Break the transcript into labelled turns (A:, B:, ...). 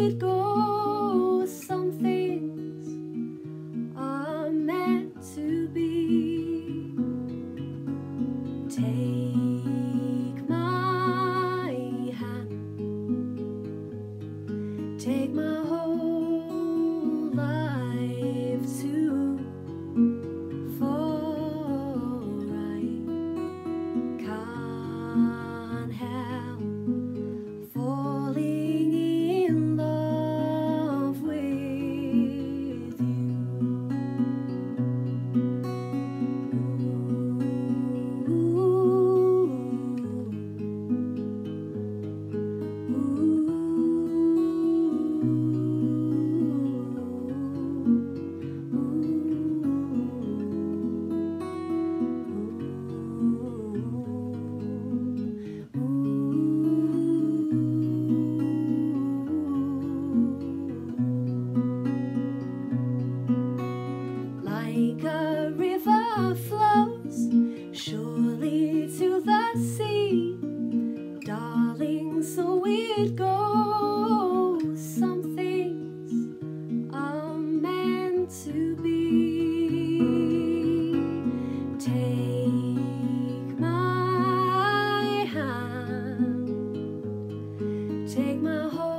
A: it goes. Some things are meant to be. Take my hand, take my whole life too, for I can't help falling in love with you. Like a river flows surely to the sea, darling, so it goes. Some things are meant to be. Take my hand, take my whole